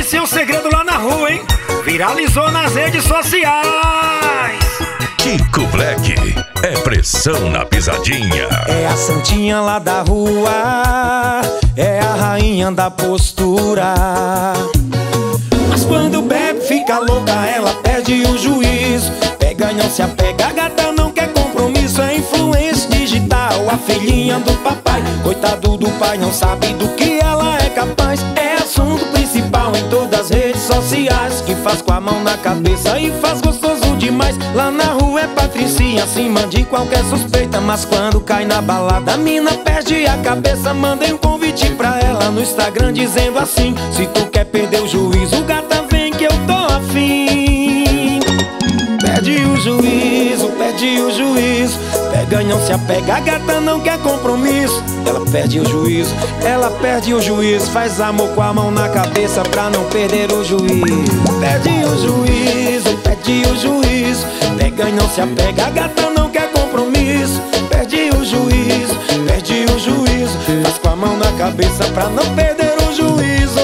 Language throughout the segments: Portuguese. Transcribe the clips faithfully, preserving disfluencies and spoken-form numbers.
disse um segredo lá na rua, hein? Viralizou nas redes sociais. Kiko Black é pressão na pisadinha. É a santinha lá da rua, é a rainha da postura. Mas quando bebe fica louca, ela perde o juízo. Pega não se apega, a gata não quer compromisso. É influência digital, a filhinha do papai. Coitado do pai, não sabe do que ela é capaz. É assunto principal em todas as redes sociais, que faz com a mão na cabeça e faz gostoso demais. Lá na rua é patricinha, acima de qualquer suspeita. Mas quando cai na balada, a mina perde a cabeça. Mandei um convite pra ela no Instagram dizendo assim: se tu quer perder o juízo, gata, vem que eu tô afim. Perde o juízo, perde o juízo. Pega e não se apega, a gata não quer compromisso. Ela perde o juízo, ela perde o juízo. Faz amor com a mão na cabeça pra não perder o juízo. Perde o juízo, perde o juízo. Pega e não se apega, a gata não quer compromisso. Perde o juízo, perde o juízo. Faz com a mão na cabeça pra não perder o juízo.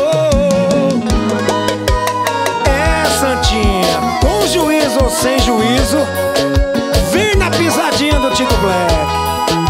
É santinha, com juízo ou sem juízo, vem na pisadinha do Kiko Black.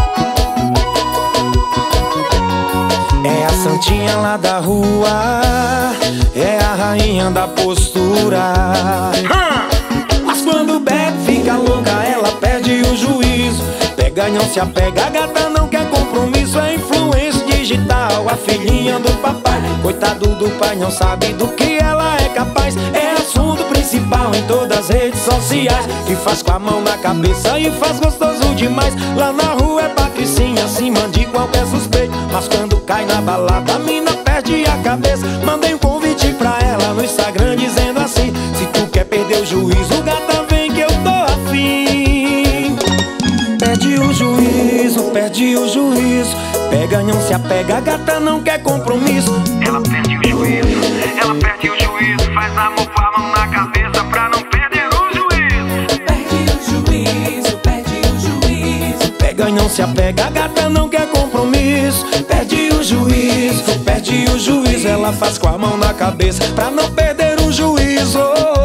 É a santinha lá da rua, é a rainha da postura. Mas quando bebe fica louca, ela perde o juízo. Pega e não se apega, a gata não quer compromisso. É influência digital, a filhinha do papai. Coitado do pai, não sabe do que ela é capaz. É assunto principal em todas as redes sociais, que faz com a mão na cabeça e faz gostoso demais. Lá na rua é patricinha, acima de qualquer suspeito. Mas quando cai na balada, a mina perde a cabeça. Mandei um convite pra ela no Instagram dizendo assim: se tu quer perder o juízo, gata, vem que eu tô afim. Perde o juízo, perde o juízo. Pega e não se apega, a gata não quer compromisso. Ela perde o juízo, ela perde o juízo. Faz amor com a mão na cabeça pra não perder o juízo. Perde o juízo, perde o juízo. Pega e não se apega, a gata não quer compromisso. Perde o juízo, perde o juízo. Ela faz com a mão na cabeça pra não perder o juízo.